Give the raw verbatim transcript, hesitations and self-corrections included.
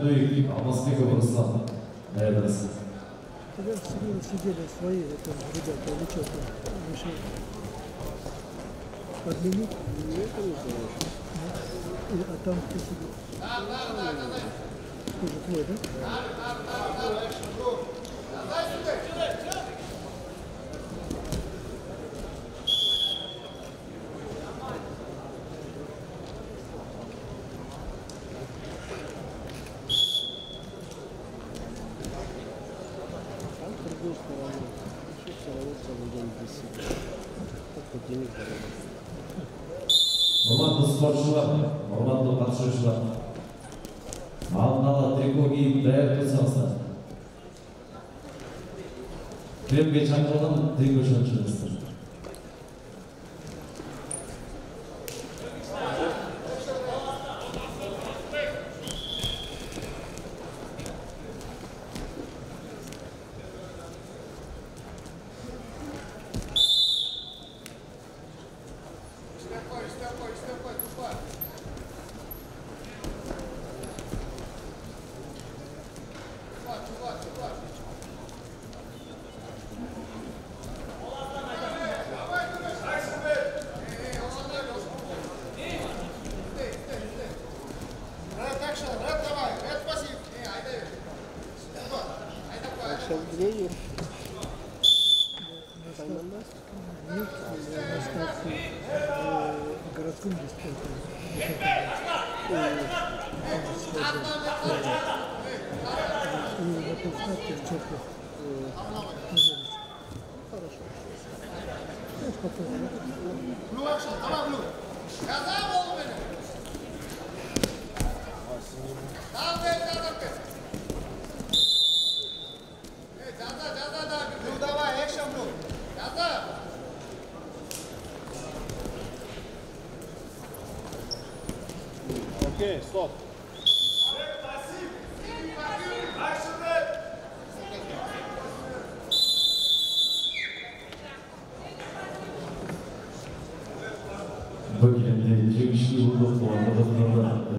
и Алмазбеков Руслан. Наверное. Тогда сидели свои это, ребята, или что-то решили подменить. А там кто сидел? Тоже твой, да? Урматтуу спортчулар, урматтуу катышуучулар, алдын ала трико кийип даяр турсаңыздар. Кремге чакырылган трико чоңчуларыңыздар. Городском диспорте. И в этом штате в церкви. Хорошо. Ну, спокойно. Okay, stop. Bugün de yirmi beş yıllık olmadı.